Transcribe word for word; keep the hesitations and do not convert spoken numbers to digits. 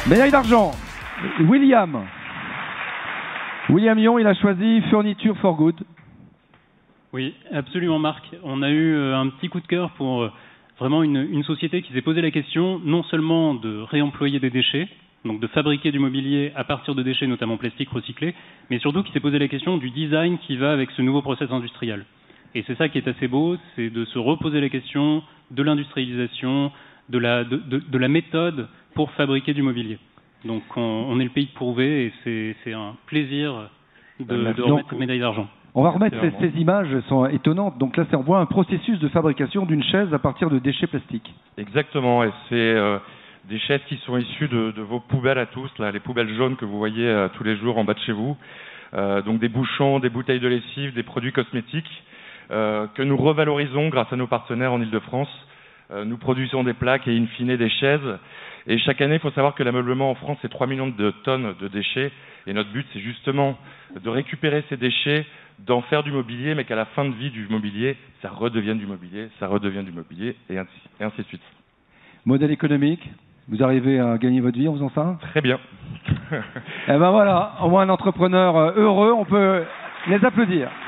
Médaille d'argent, William. William Yon, il a choisi Furniture for Good. Oui, absolument Marc. On a eu un petit coup de cœur pour vraiment une, une société qui s'est posé la question non seulement de réemployer des déchets, donc de fabriquer du mobilier à partir de déchets, notamment plastiques recyclés, mais surtout qui s'est posé la question du design qui va avec ce nouveau process industriel. Et c'est ça qui est assez beau, c'est de se reposer la question de l'industrialisation, de la, de, de, de la méthode pour fabriquer du mobilier. Donc on, on est le pays de prouver et c'est un plaisir de, de remettre cette médaille d'argent. On va remettre ces, ces images, elles sont étonnantes. Donc là, on voit un processus de fabrication d'une chaise à partir de déchets plastiques. Exactement, et c'est euh, des chaises qui sont issues de, de vos poubelles à tous, là, les poubelles jaunes que vous voyez euh, tous les jours en bas de chez vous. Euh, donc des bouchons, des bouteilles de lessive, des produits cosmétiques euh, que nous revalorisons grâce à nos partenaires en Île-de-France. Euh, nous produisons des plaques et in fine des chaises. Et chaque année, il faut savoir que l'ameublement en France, c'est trois millions de tonnes de déchets. Et notre but, c'est justement de récupérer ces déchets, d'en faire du mobilier, mais qu'à la fin de vie du mobilier, ça redevienne du mobilier, ça redevienne du mobilier, et ainsi, et ainsi de suite. Modèle économique, vous arrivez à gagner votre vie en faisant ça? Très bien. Eh ben voilà, au moins un entrepreneur heureux, on peut les applaudir.